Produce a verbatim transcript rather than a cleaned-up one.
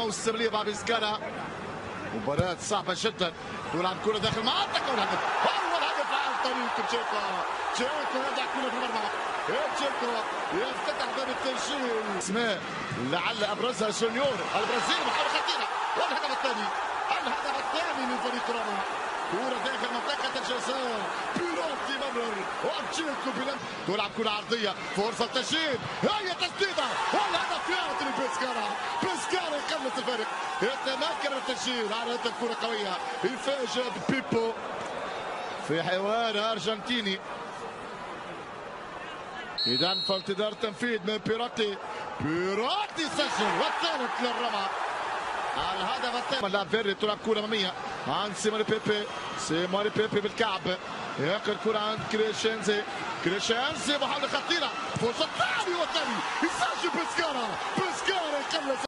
موسم ليفا بيسكانا. مباراة صعبة جدا. تلعب كرة داخل المنطقة والهدف. أول هدف عن طريق تشيكو. تشيكو يضع كرة في المرمى. تشيكو يفتتح باب التسجيل. اسماء لعل أبرزها سونيور البرازيلي. محاولة خطيرة والهدف الثاني. الهدف الثاني من فريق روما. كرة داخل منطقة الجزاء. بيروتي مرر وتشيكو بلم. تلعب كرة عرضية. فرصة تسجيل. هي تسديدة والهدف يعطي بيسكانا. بيسكانا يخلص الفارق. يتمكن من التسجيل على هذه الكرة قوية. يفاجئ بيبو في حوار أرجنتيني. إذا فانتظار تنفيذ من بيروتي. بيروتي سجل والثالث للروما. الهدف الثاني. لاعب فيري تلعب كرة أمامية عند سيموني بيبي. سيموني بيبي بالكعب ياخذ كرة عند كريشنزي. كريشنزي محاولة خطيرة. فرصة ثانية والثاني يسجل بيسكانا. بيسكانا يخلص.